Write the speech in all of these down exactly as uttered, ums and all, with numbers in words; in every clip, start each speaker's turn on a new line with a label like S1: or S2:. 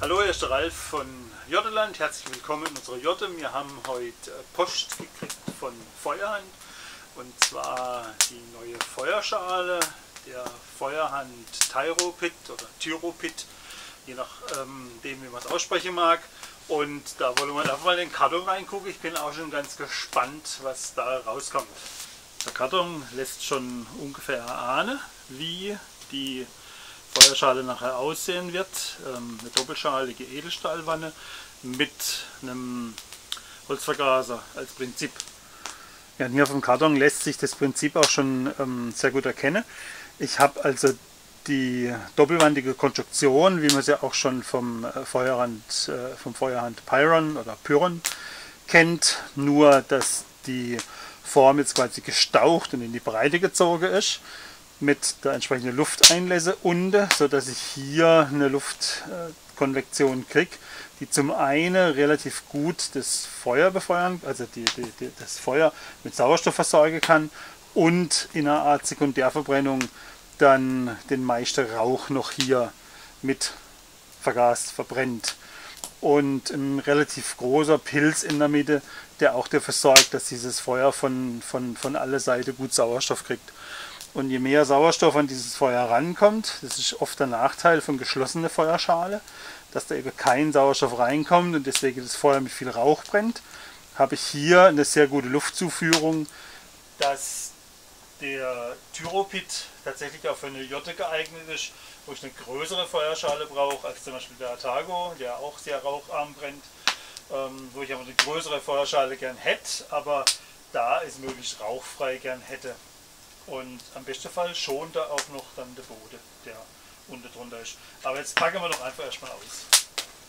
S1: Hallo, hier ist der Ralf von Jotteland. Herzlich willkommen in unserer Jotte. Wir haben heute Post gekriegt von Feuerhand, und zwar die neue Feuerschale der Feuerhand Tyropit oder Tyropit, je nachdem, wie man es aussprechen mag. Und da wollen wir einfach mal in den Karton reingucken. Ich bin auch schon ganz gespannt, was da rauskommt. Der Karton lässt schon ungefähr erahnen, wie die Feuerschale nachher aussehen wird. Ähm, eine doppelschalige Edelstahlwanne mit einem Holzvergaser als Prinzip. Ja, hier auf dem Karton lässt sich das Prinzip auch schon ähm, sehr gut erkennen. Ich habe also die doppelwandige Konstruktion, wie man sie auch schon vom Feuerhand, äh, vom Feuerhand Pyron oder Pyron kennt, nur dass die Form jetzt quasi gestaucht und in die Breite gezogen ist, mit der entsprechenden Lufteinlässe unten, sodass ich hier eine Luftkonvektion kriege, die zum einen relativ gut das Feuer befeuern, also die, die, die, das Feuer mit Sauerstoff versorgen kann und in einer Art Sekundärverbrennung dann den meisten Rauch noch hier mit vergast, verbrennt. Und ein relativ großer Pilz in der Mitte, der auch dafür sorgt, dass dieses Feuer von, von, von aller Seite gut Sauerstoff kriegt. Und je mehr Sauerstoff an dieses Feuer rankommt, das ist oft der Nachteil von geschlossener Feuerschale, dass da eben kein Sauerstoff reinkommt und deswegen das Feuer mit viel Rauch brennt, habe ich hier eine sehr gute Luftzuführung, dass der Tyropit tatsächlich auch für eine Jotte geeignet ist, wo ich eine größere Feuerschale brauche als zum Beispiel der Atago, der auch sehr raucharm brennt, ähm, wo ich aber eine größere Feuerschale gern hätte, aber da es möglichst rauchfrei gern hätte. Und am besten Fall schont da auch noch dann der Boden, der unten drunter ist. Aber jetzt packen wir doch einfach erstmal aus.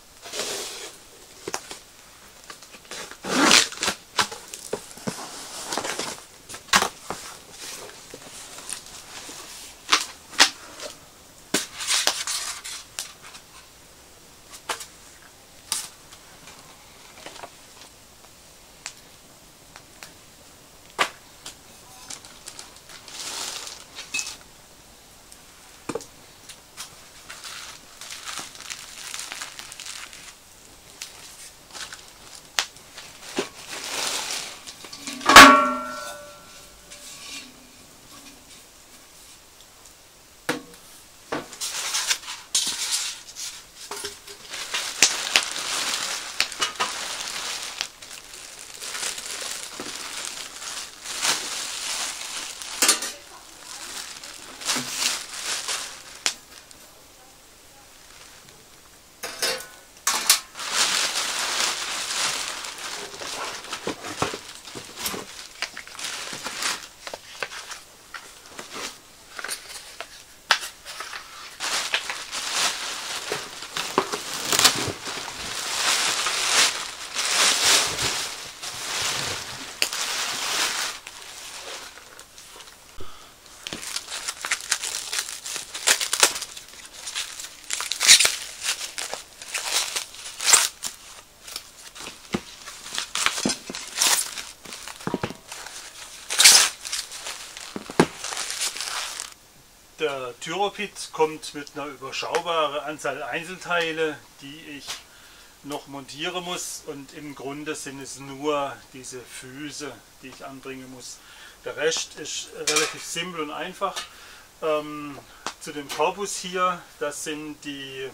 S1: Der Tyropit kommt mit einer überschaubaren Anzahl Einzelteile, die ich noch montieren muss, und im Grunde sind es nur diese Füße, die ich anbringen muss. Der Rest ist relativ simpel und einfach. Ähm, zu dem Korpus hier, das sind die,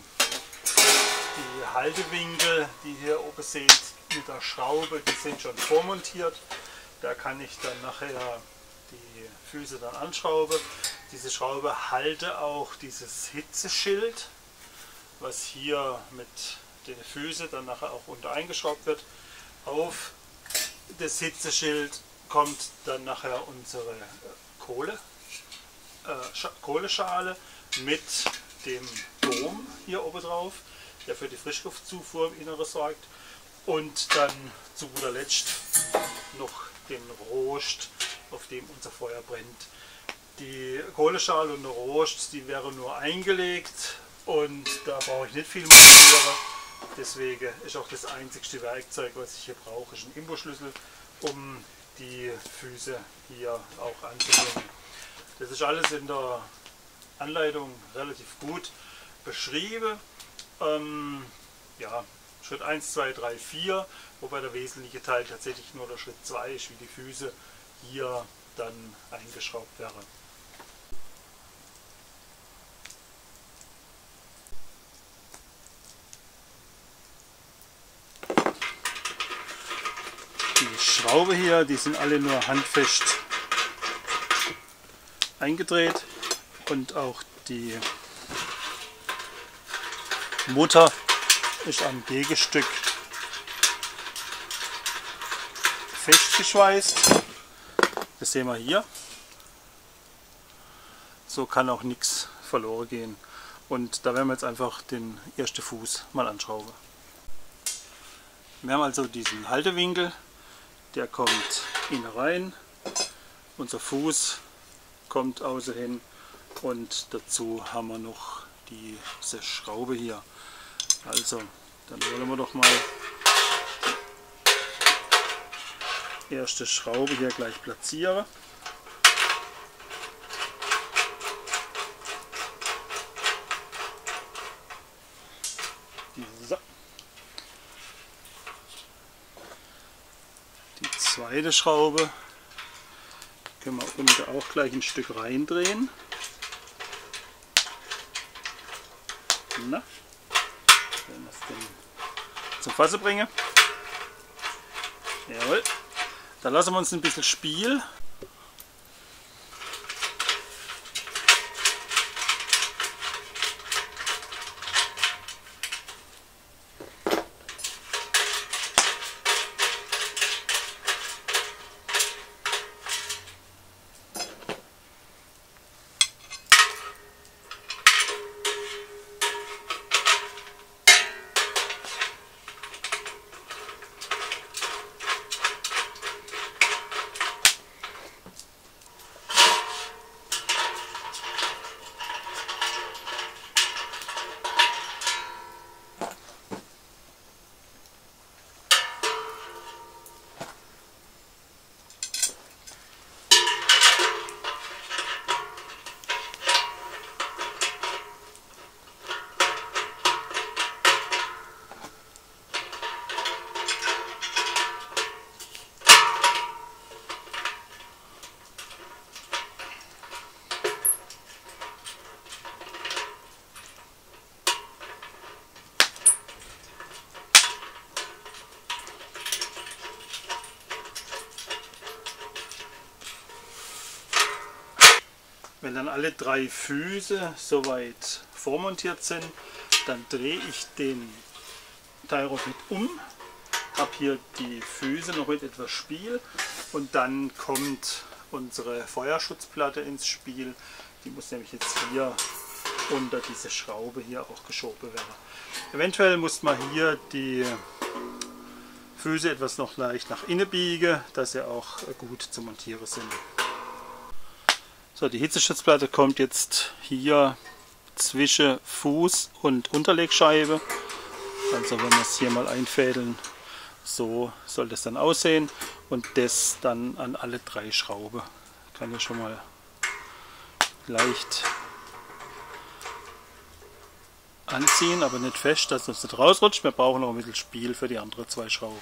S1: die Haltewinkel, die ihr hier oben seht, mit der Schraube, die sind schon vormontiert. Da kann ich dann nachher die Füße dann anschrauben. Diese Schraube halte auch dieses Hitzeschild, was hier mit den Füßen dann nachher auch unter eingeschraubt wird. Auf das Hitzeschild kommt dann nachher unsere Kohle, äh, Kohleschale mit dem Dom hier oben drauf, der für die Frischluftzufuhr im Inneren sorgt, und dann zu guter Letzt noch den Rost, auf dem unser Feuer brennt. Die Kohleschale und der Rost, die wäre nur eingelegt und da brauche ich nicht viel montieren. Deswegen ist auch das einzigste Werkzeug, was ich hier brauche, ist ein Imbusschlüssel, um die Füße hier auch anzubringen. Das ist alles in der Anleitung relativ gut beschrieben. Ähm, ja, Schritt eins, zwei, drei, vier, wobei der wesentliche Teil tatsächlich nur der Schritt zwei ist, wie die Füße hier dann eingeschraubt werden. Die Schraube hier, die sind alle nur handfest eingedreht und auch die Mutter ist am Gegenstück festgeschweißt. Das sehen wir hier. So kann auch nichts verloren gehen. Und da werden wir jetzt einfach den ersten Fuß mal anschrauben. Wir haben also diesen Haltewinkel, der kommt innen rein. Unser Fuß kommt außen hin und dazu haben wir noch diese Schraube hier. Also, dann wollen wir doch mal die erste Schraube hier gleich platzieren. So. Die zweite Schraube können wir unten auch gleich ein Stück reindrehen. Na, wenn wir es denn zum Fassen bringen. Jawohl. Da lassen wir uns ein bisschen Spiel. Wenn dann alle drei Füße soweit vormontiert sind, dann drehe ich den Tie-Rod mit um, habe hier die Füße noch mit etwas Spiel und dann kommt unsere Feuerschutzplatte ins Spiel. Die muss nämlich jetzt hier unter diese Schraube hier auch geschoben werden. Eventuell muss man hier die Füße etwas noch leicht nach innen biegen, dass sie auch gut zu montieren sind. So, die Hitzeschutzplatte kommt jetzt hier zwischen Fuß und Unterlegscheibe. Also wenn wir es hier mal einfädeln, so soll das dann aussehen. Und das dann an alle drei Schrauben. Kann ich schon mal leicht anziehen, aber nicht fest, dass es nicht rausrutscht. Wir brauchen noch ein bisschen Spiel für die anderen zwei Schrauben.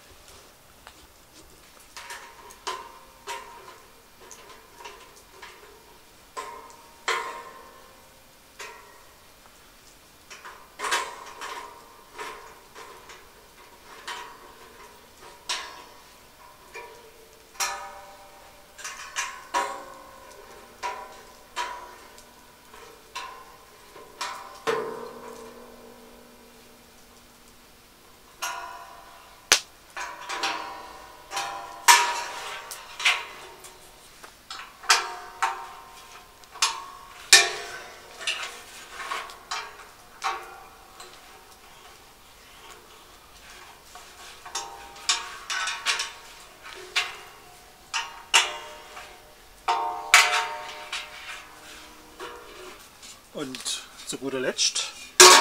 S1: Und zu guter Letzt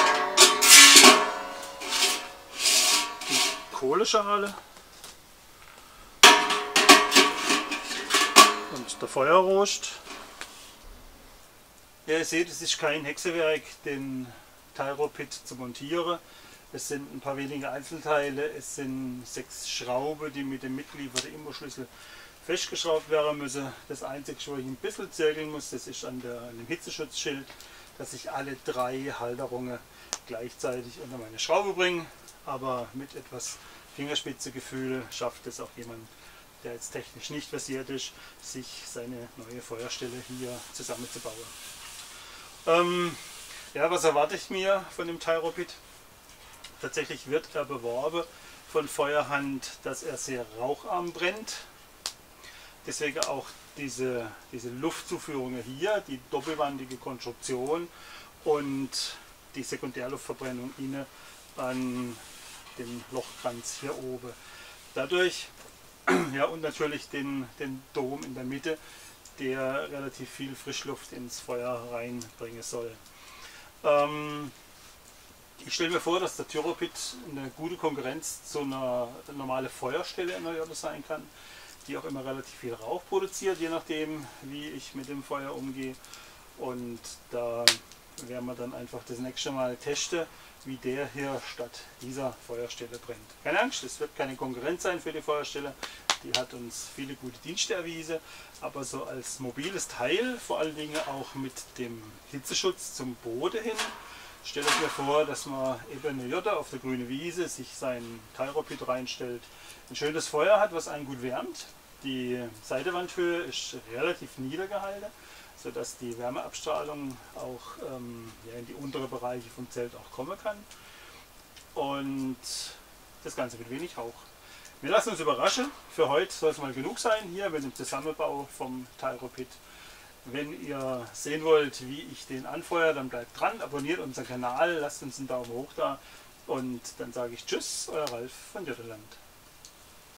S1: die Kohleschale und der Feuerrost. Ja, ihr seht, es ist kein Hexenwerk, den Tie-Rod-Pit zu montieren. Es sind ein paar wenige Einzelteile, es sind sechs Schrauben, die mit dem mitgelieferten Imbusschlüssel festgeschraubt werden müssen. Das Einzige, wo ich ein bisschen zirkeln muss, das ist an, der, an dem Hitzeschutzschild, dass ich alle drei Halterungen gleichzeitig unter meine Schraube bringe. Aber mit etwas Fingerspitzegefühl schafft es auch jemand, der jetzt technisch nicht versiert ist, sich seine neue Feuerstelle hier zusammenzubauen. Ähm, ja, was erwarte ich mir von dem Tyropit? Tatsächlich wird er beworben von Feuerhand, dass er sehr raucharm brennt. Deswegen auch diese, diese Luftzuführungen hier, die doppelwandige Konstruktion und die Sekundärluftverbrennung innen an dem Lochkranz hier oben. Dadurch, ja, und natürlich den, den Dom in der Mitte, der relativ viel Frischluft ins Feuer reinbringen soll. Ähm, ich stelle mir vor, dass der Tyropit eine gute Konkurrenz zu einer normalen Feuerstelle in der Jotte sein kann, die auch immer relativ viel Rauch produziert, je nachdem, wie ich mit dem Feuer umgehe. Und da werden wir dann einfach das nächste Mal testen, wie der hier statt dieser Feuerstelle brennt. Keine Angst, es wird keine Konkurrenz sein für die Feuerstelle. Die hat uns viele gute Dienste erwiesen, aber so als mobiles Teil, vor allen Dingen auch mit dem Hitzeschutz zum Boden hin, stelle ich mir vor, dass man eben eine Jotte auf der grünen Wiese sich sein Tyropit reinstellt, ein schönes Feuer hat, was einen gut wärmt. Die Seitenwandhöhe ist relativ niedergehalten, sodass die Wärmeabstrahlung auch ähm, ja, in die unteren Bereiche vom Zelt auch kommen kann. Und das Ganze mit wenig Rauch. Wir lassen uns überraschen. Für heute soll es mal genug sein hier mit dem Zusammenbau vom Tyropit. Wenn ihr sehen wollt, wie ich den anfeuere, dann bleibt dran, abonniert unseren Kanal, lasst uns einen Daumen hoch da und dann sage ich Tschüss, euer Ralf von Jotteland.